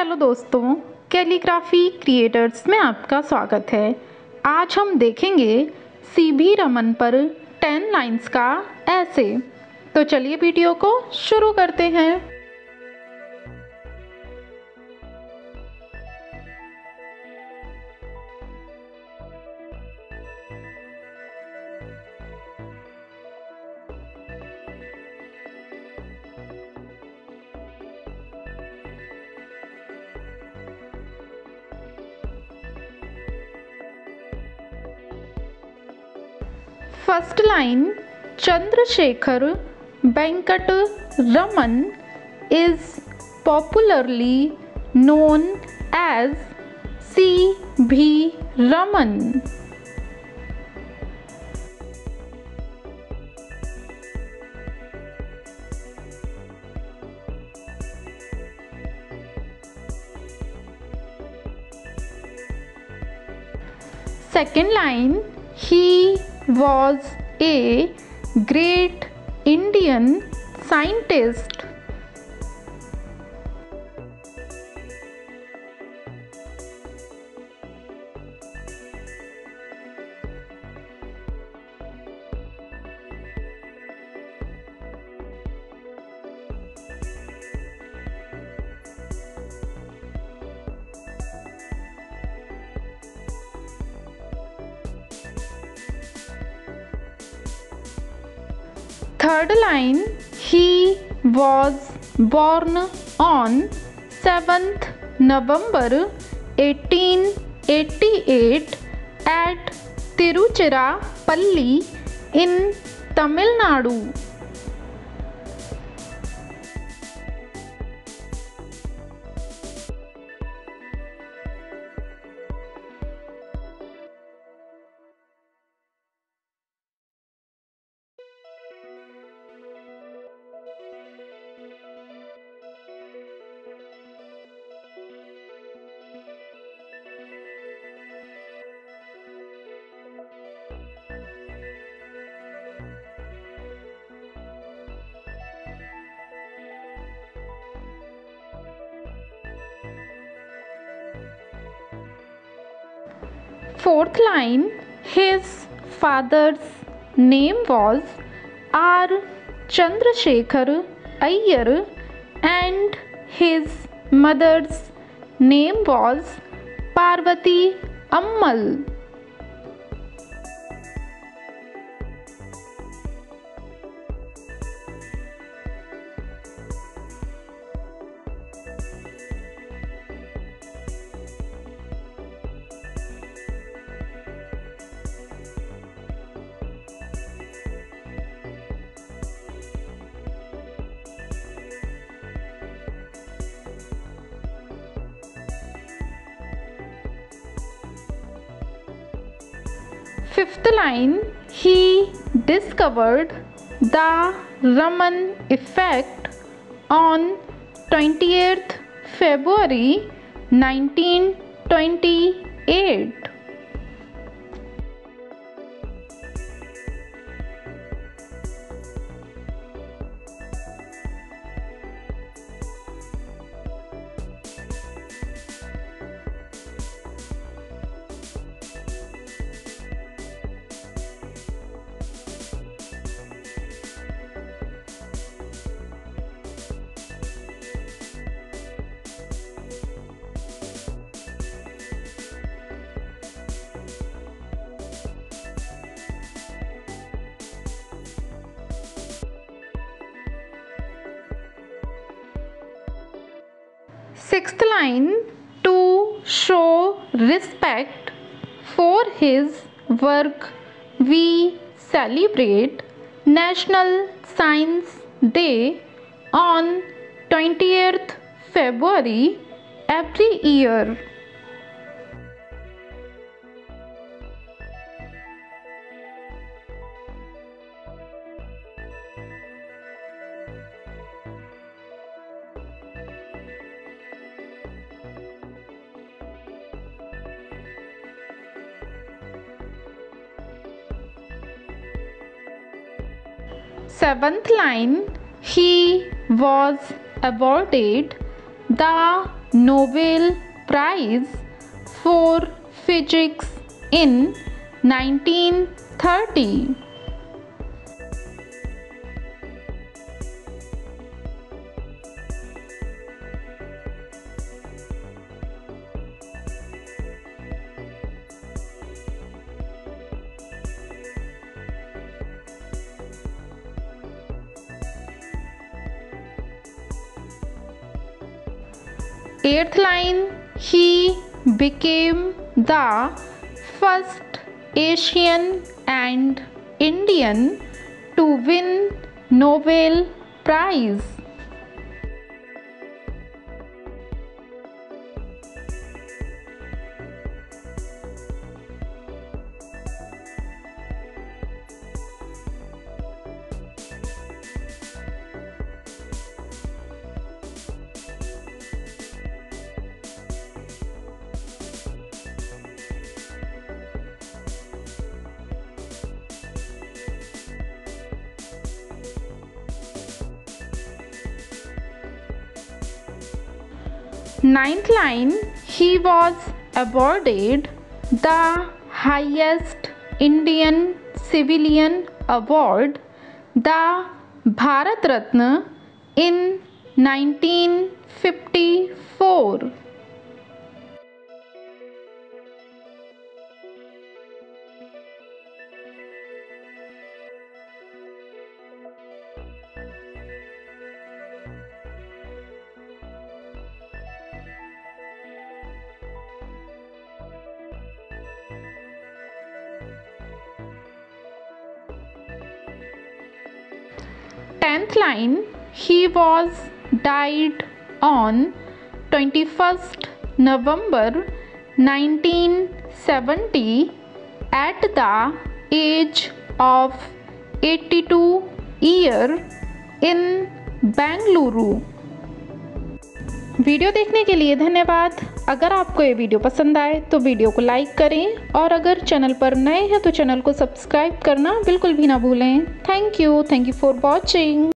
Hello दोस्तों, calligraphy creators में आपका स्वागत है। आज हम देखेंगे सीवी रमन पर 10 लाइंस का ऐसे। तो चलिए वीडियो को शुरू करते हैं। First line, Chandrashekhar Venkat Raman is popularly known as C V. Raman. Second line, he was a great Indian scientist. Third line, he was born on 7th November 1888 at Tiruchirappalli in Tamil Nadu. Fourth line, his father's name was R. Chandrasekhar Iyer and his mother's name was Parvati Ammal. Fifth line, he discovered the Raman effect on 20th February 1928. Sixth line, to show respect for his work, we celebrate National Science Day on 20th February every year. Seventh line, he was awarded the Nobel Prize for Physics in 1930? Eighth line, he became the first Asian and Indian to win Nobel Prize. Ninth line, he was awarded the highest Indian civilian award, the Bharat Ratna, in 1954. Tenth line, he was died on 21st November 1970 at the age of 82 years in Bengaluru. Video देखने के लिए धन्यवाद। अगर आपको ये video पसंद आए तो वीडियो को लाइक करें और अगर चैनल पर नए हैं तो चैनल को सब्सक्राइब करना बिल्कुल भी ना भूलें। Thank you for watching.